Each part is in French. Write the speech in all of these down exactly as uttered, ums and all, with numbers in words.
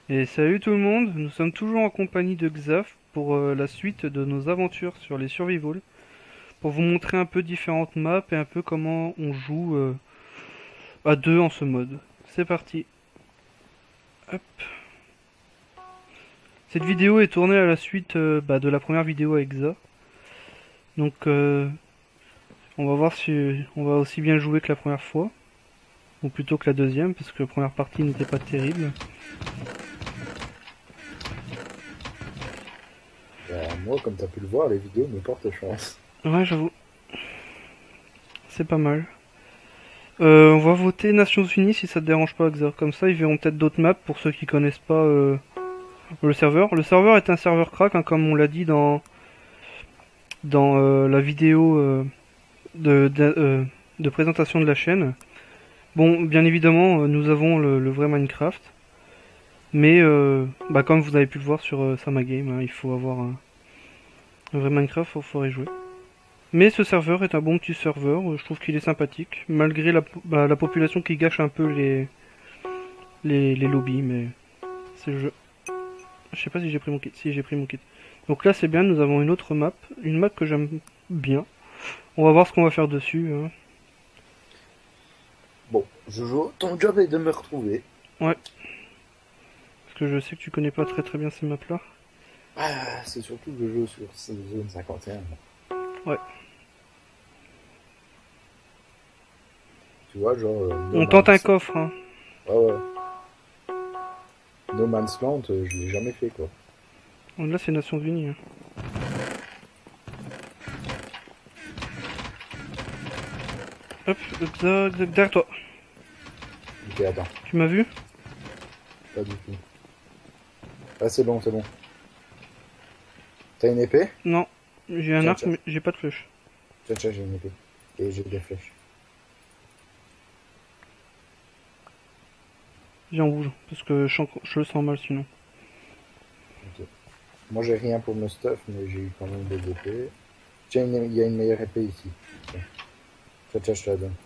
Et salut tout le monde, nous sommes toujours en compagnie de Xaf pour euh, la suite de nos aventures sur les survival, pour vous montrer un peu différentes maps et un peu comment on joue euh, à deux en ce mode. C'est parti. Hop. Cette vidéo est tournée à la suite euh, bah, de la première vidéo avec Xa. Donc euh, on va voir si on va aussi bien jouer que la première fois, ou plutôt que la deuxième, parce que la première partie n'était pas terrible. Bah, moi, comme t'as pu le voir, les vidéos me portent chance. Ouais, j'avoue, c'est pas mal. Euh, on va voter Nations Unies si ça te dérange pas, Xa. Comme ça, ils verront peut-être d'autres maps pour ceux qui connaissent pas euh, le serveur. Le serveur est un serveur crack, hein, comme on l'a dit dans dans euh, la vidéo euh, de de, euh, de présentation de la chaîne. Bon, bien évidemment, euh, nous avons le, le vrai Minecraft, mais euh, bah, comme vous avez pu le voir sur euh, Samagame, hein, il faut avoir un, un vrai Minecraft, il faudrait jouer. Mais ce serveur est un bon petit serveur, euh, je trouve qu'il est sympathique, malgré la, bah, la population qui gâche un peu les les, les lobbies, mais c'est le jeu. Je sais pas si j'ai pris mon kit. Si j'ai pris mon kit. Donc là c'est bien, nous avons une autre map, une map que j'aime bien. On va voir ce qu'on va faire dessus. Hein. Bon, Jojo, ton job est de me retrouver. Ouais. Parce que je sais que tu connais pas très très bien ces maps là. Ah, c'est surtout que je joue sur zone cinquante et un. Ouais. Tu vois, genre, euh, No On tente un Man's... coffre. Hein. Ouais, ouais. No Man's Land, euh, je l'ai jamais fait, quoi. Donc là c'est Nations Unies. Hein. Hop, zac, zac, derrière toi. Ok, attends, Tu m'as vu? pas du tout. Ah, c'est bon, c'est bon. T'as une épée? Non. J'ai un Tiens, arc tiens. mais j'ai pas de flèche. Tiens, tiens, j'ai une épée. Et j'ai des flèches. Viens on bouge. Parce que je, sens- je le sens mal sinon. Ok. Moi, j'ai rien pour me stuff, mais j'ai eu quand même des épées. Tiens, il y a une meilleure épée ici. Tiens, tiens, tiens, je te la donne.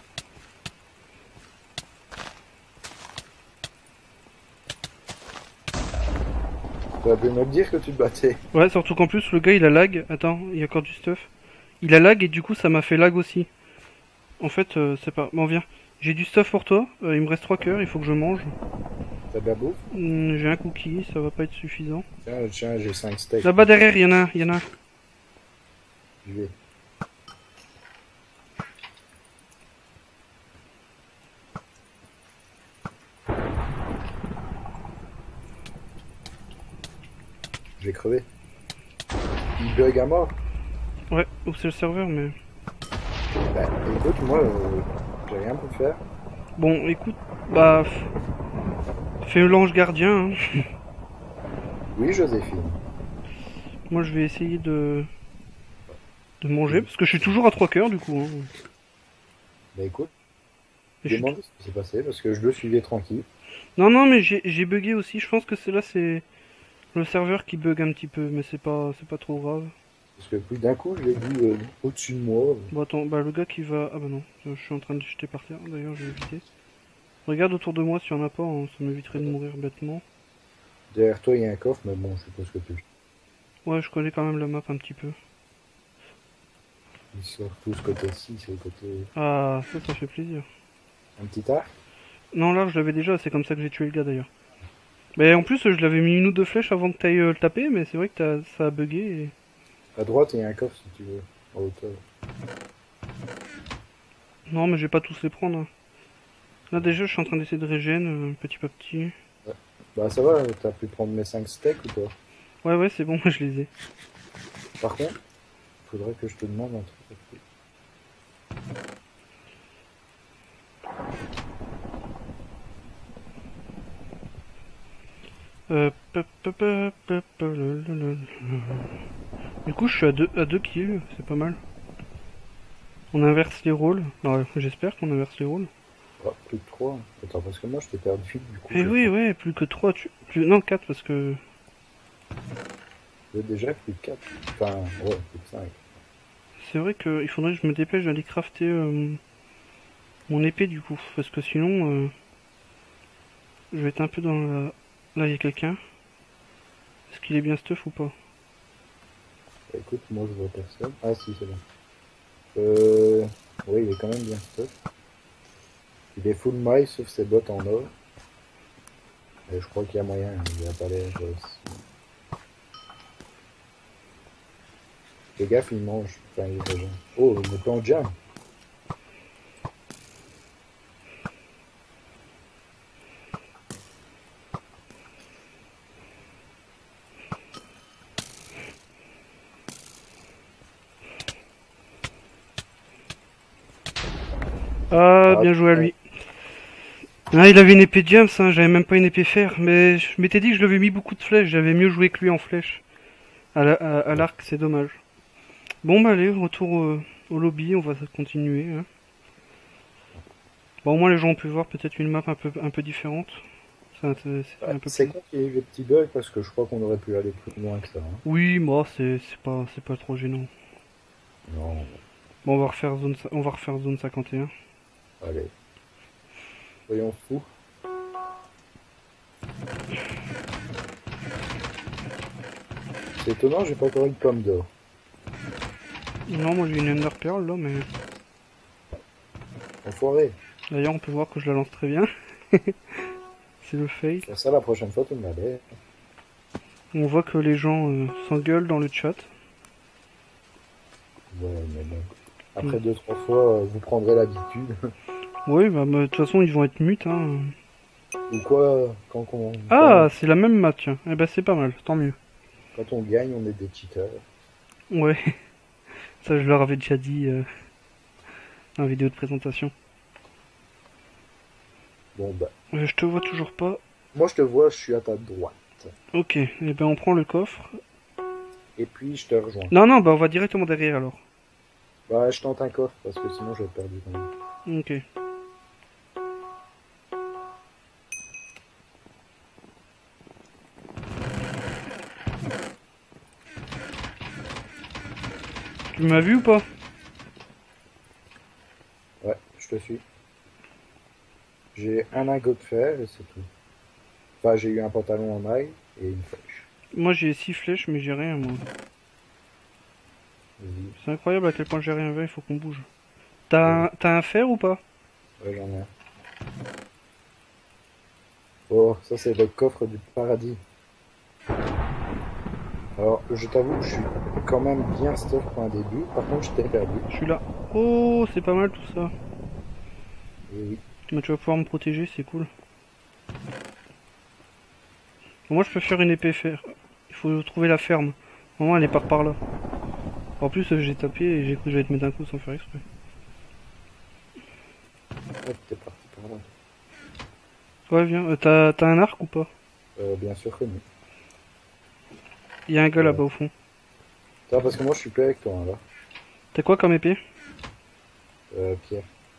Tu aurais pu me le dire que tu te battais. Ouais, surtout qu'en plus le gars il a lag. Attends, il y a encore du stuff. Il a lag et du coup ça m'a fait lag aussi. En fait, euh, c'est pas. Bon, viens. J'ai du stuff pour toi. Euh, il me reste trois cœurs, il faut que je mange. T'as de la bouffe? Hmm, j'ai un cookie, ça va pas être suffisant. Tiens, tiens, j'ai cinq steaks. Là-bas derrière, il y en a un, il y en a un. J'y vais. J'ai crevé. Il bug à mort. Ouais, ou c'est le serveur, mais. Bah, écoute, moi, euh, j'ai rien pour faire. Bon, écoute, bah. Fais l'ange gardien. Hein. Oui, Joséphine. Moi je vais essayer de. de manger, parce que je suis toujours à trois cœurs du coup. Hein. Bah écoute, Et je suis demande t- ce qui s'est passé parce que je le suivais tranquille. Non, non, mais j'ai j'ai bugué aussi. Je pense que c'est là, c'est le serveur qui bug un petit peu, mais c'est pas, c'est pas trop grave. Parce que puis d'un coup, je l'ai vu euh, au-dessus de moi. Bon, attends, bah le gars qui va. Ah bah non, je suis en train de jeter par terre, d'ailleurs, j'ai évité. Regarde autour de moi s'il y en a pas, hein, ça m'éviterait de mourir bêtement. Derrière toi, il y a un coffre, mais bon, je suppose que tu. Ouais, je connais quand même la map un petit peu. Ils sortent tous côté-ci, c'est le côté. Ah, ça, ça fait plaisir. Un petit arc. Non, là, je l'avais déjà, c'est comme ça que j'ai tué le gars d'ailleurs. Mais en plus, je l'avais mis une ou deux flèches avant que t'ailles euh, le taper, mais c'est vrai que t'as- ça a bugué. Et... À droite, il y a un coffre si tu veux, en hauteur. Non, mais je vais pas tous les prendre. Hein. Là, déjà, je suis en train d'essayer de régène, euh, petit à petit. Ouais. Bah ça va, t'as pu prendre mes cinq steaks ou quoi? Ouais, ouais, c'est bon, je les ai. Par contre, faudrait que je te demande un truc. Euh, pop, pop, pop, pop, le, le, le, le. Du coup, je suis à deux, à deux kills, c'est pas mal. On inverse les rôles. Non, j'espère qu'on inverse les rôles. Ah, plus de trois. Attends, parce que moi je t'ai perdu, du coup. Eh Je oui, prends. ouais, plus que trois. Tu... Plus... Non, quatre parce que. J'ai déjà plus de quatre. Enfin, ouais, plus de cinq. C'est vrai qu'il faudrait que je me dépêche d'aller crafter euh, mon épée du coup. Parce que sinon, euh, je vais être un peu dans la Là, il y a quelqu'un. Est-ce qu'il est bien stuff ou pas? Bah, écoute, moi je vois personne. Ah si, c'est bon. Euh... Oui, il est quand même bien stuff. Il est full maille sauf ses bottes en or. Et je crois qu'il y a moyen, hein, il a pas l'air... euh, si- Fais gaffe, il mange. Enfin, il revient. Oh, il me plante déjà. Ah, Ah, bien joué à putain. lui. Ah, il avait une épée James, hein, j'avais même pas une épée fer, mais je m'étais dit que je lui avais mis beaucoup de flèches, j'avais mieux joué que lui en flèches. À la- à- à l'arc, c'est dommage. Bon, bah allez, retour euh, au lobby, on va continuer. Hein. Bon, au moins les gens ont pu voir peut-être une map un peu, un peu différente. Ça, c'est c'est Ouais, un peu c'est plus... con qu'il y ait eu des petits bugs parce que je crois qu'on aurait pu aller plus loin que ça. Hein. Oui, moi, c'est c'est pas, c'est pas trop gênant. Non, Bon, on va refaire zone, on va refaire zone cinquante et un. allez. Soyons fous. C'est étonnant, j'ai pas encore une pomme d'or. Non, moi j'ai une Ender Pearl là, mais Enfoiré. d'ailleurs on peut voir que je la lance très bien. C'est le fail. Faire ça la prochaine fois, tu me l'avais. On voit que les gens euh, s'engueulent dans le chat. Ouais, mais bon. Après deux, trois fois, euh, vous prendrez l'habitude. Oui, bah bah, de toute façon ils vont être mutes. Hein. Ou quoi, euh, quand on, Ah, quand, c'est la même map, tiens. Eh ben c'est pas mal, tant mieux. quand on gagne, on est des cheaters. Ouais, ça je leur avais déjà dit euh, dans la vidéo de présentation. Bon, bah. Euh, Je te vois toujours pas. Moi, je te vois, je suis à ta droite. Ok, eh ben on prend le coffre. Et puis, je te rejoins. Non, non, bah on va directement derrière alors. Bah, je tente un coffre parce que sinon, je vais être perdu quand même. Ok. Tu m'as vu ou pas? Ouais, je te suis. J'ai un lingot de fer et c'est tout. Enfin, j'ai eu un pantalon en maille et une flèche. Moi j'ai six flèches mais j'ai rien moi. Vas-y. C'est incroyable à quel point j'ai rien vu, il faut qu'on bouge. T'as un, t'as un fer ou pas? Ouais, j'en ai un. Oh, ça c'est le coffre du paradis. Alors, je t'avoue que je suis quand même bien stuff pour un début. Par contre, je t'ai perdu. Je suis là. Oh, c'est pas mal tout ça. Et oui. Mais tu vas pouvoir me protéger, c'est cool. Bon, moi je peux faire une épée fer. Il faut trouver la ferme. Normalement elle est par par là. En plus euh, j'ai tapé et j'ai cru que j'allais te mettre un coup sans faire exprès. Hop, t'es parti par là. Ouais viens, euh, t'as t'as un arc ou pas? Euh, bien sûr que non. Il y a un gars Ouais. là-bas au fond. Ça, parce que moi je suis plus avec toi, hein, là. T'as quoi comme épée? Euh, Pierre.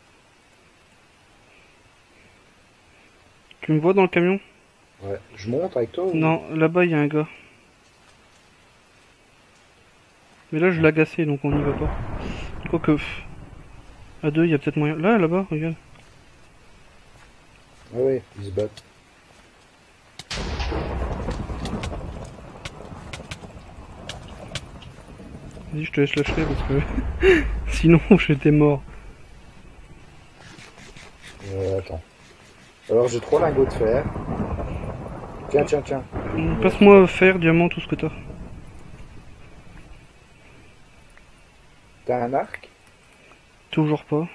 Tu me vois dans le camion? Ouais. Je monte avec toi ou... Non, là-bas il y a un gars. Mais là je l'ai agacé donc on n'y va pas. Quoique, pff, à deux il y a peut-être moyen. Là, là-bas, regarde. Ah ouais, ils se battent. Vas-y, je te laisse lâcher parce que sinon j'étais mort. Euh, attends. Alors j'ai trois lingots de fer. Tiens, tiens, tiens. Hum, Passe-moi fer, diamant, tout ce que t'as. T'as un arc? Toujours pas.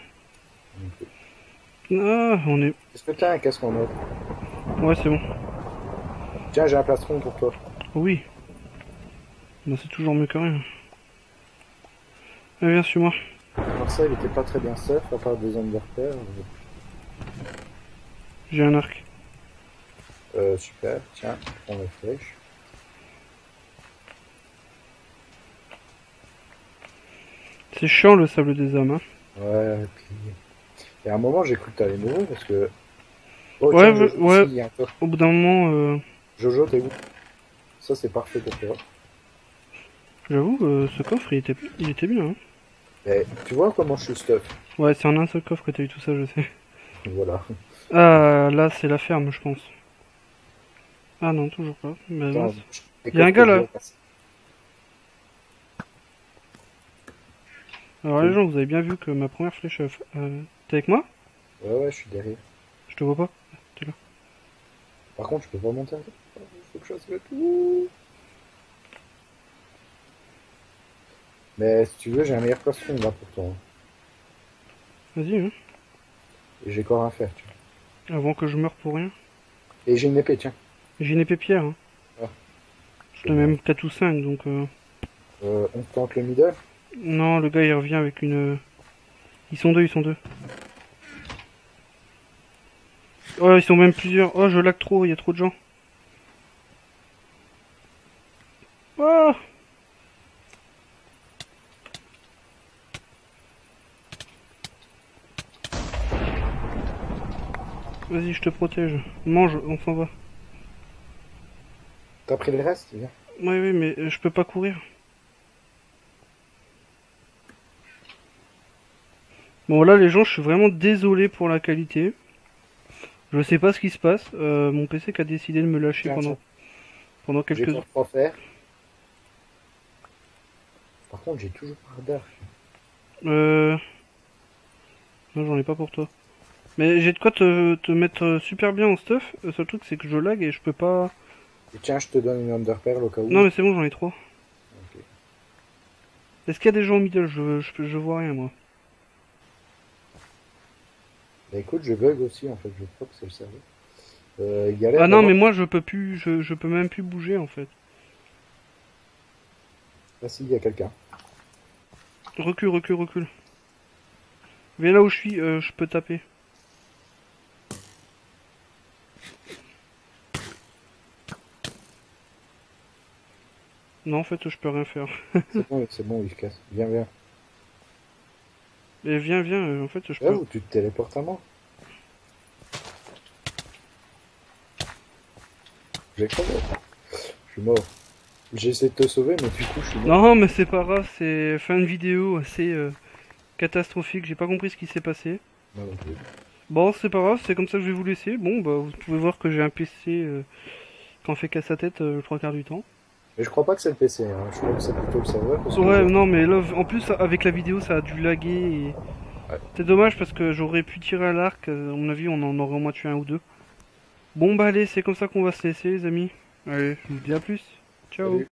Ah, on est. Est-ce que t'as un casque en or? Ouais, c'est bon. Tiens, j'ai un plastron pour toi. Oui. Bah, c'est toujours mieux que rien. Allez, viens sur moi. Alors ça, il était pas très bien stuff, à part des hommes de repère. J'ai un arc. Euh, super. Tiens, prends la flèche. C'est chiant le sable des âmes, hein. Ouais, puis... Et à un moment, j'ai cru que t'allais mourir, parce que... Oh, Ouais, tiens, ouais, Jojo, ouais. ici, il y a un coffre. Au bout d'un moment, euh, Jojo, t'es où? Ça, c'est parfait pour toi. j'avoue, euh, ce coffre, il était, il était bien, hein. Et tu vois comment je suis stuff? Ouais, c'est en un seul coffre que t'as eu tout ça, je sais. Voilà. Ah, là, c'est la ferme, je pense. Ah non, toujours pas. Bah, Attends, mince. je- Il y a un gars, que je là. dois passer. Alors les gens, vous avez bien vu que ma première flèche... Euh, euh, T'es avec moi? Ouais, ouais, je suis derrière. Je te vois pas. T'es là. Par contre, je peux pas monter. Il faut que je fasse le tout. Mais si tu veux, j'ai un meilleur costume là pour toi. Vas-y, hein. Et j'ai encore à faire, tu vois. Avant que je meure pour rien. Et j'ai une épée, tiens. J'ai une épée pierre, hein. Ah, J'en ai même quatre ou cinq, donc... Euh... Euh, on tente le middle. Non, le gars, il revient avec une... Ils sont deux, ils sont deux. Oh, ils sont même plusieurs. Oh, je lag trop, il y a trop de gens. Oh! Vas-y, je te protège. Mange, on s'en va. T'as pris le reste, viens. Oui, oui, mais euh, je peux pas courir. Bon, là, les gens, je suis vraiment désolé pour la qualité. Je sais pas ce qui se passe. Euh, mon P C qui a décidé de me lâcher Tiens, pendant, tiens. pendant J'ai quelques... pas trop faire. Par contre, j'ai toujours pas d'arc. Euh... Non, j'en ai pas pour toi. Mais j'ai de quoi te, te mettre euh, super bien en stuff. Le seul truc, c'est que je lag et je peux pas... Et tiens, je te donne une underpearl au cas où. Non, mais c'est bon, j'en ai trois. Ok. Est-ce qu'il y a des gens au middle? je, je, je vois rien, moi. Bah écoute, je bug aussi en fait, je crois que c'est le cerveau. Euh, il y a l'air Ah non, d'avoir- mais moi, je peux plus... Je, je peux même plus bouger, en fait. Ah si, il y a quelqu'un. Recule, recule, recule. Viens là où je suis, euh, je peux taper. Non, en fait, je peux rien faire. C'est bon, c'est bon, il se casse. Viens, viens. Mais viens, viens, euh, en fait, je Là peux... où tu te téléportes à moi. J'ai crevé. Je suis mort. J'ai essayé de te sauver, mais du coup, je suis mort. Non, mais c'est pas grave, c'est fin de vidéo assez euh, catastrophique. J'ai pas compris ce qui s'est passé. Non, non plus. Bon, c'est pas grave, c'est comme ça que je vais vous laisser. Bon, bah, vous pouvez voir que j'ai un P C euh, qui en fait qu'à sa tête euh, le trois quarts du temps. Mais je crois pas que c'est le P C, hein. Je crois que c'est plutôt le serveur. Parce que Ouais, j'ai- non, mais là, en plus, avec la vidéo, ça a dû laguer. Et... Ouais. C'est dommage parce que j'aurais pu tirer à l'arc. euh, À mon avis, on en aurait au moins tué un ou deux. Bon, bah, allez, c'est comme ça qu'on va se laisser, les amis. Allez, je vous dis à plus. Ciao. Salut.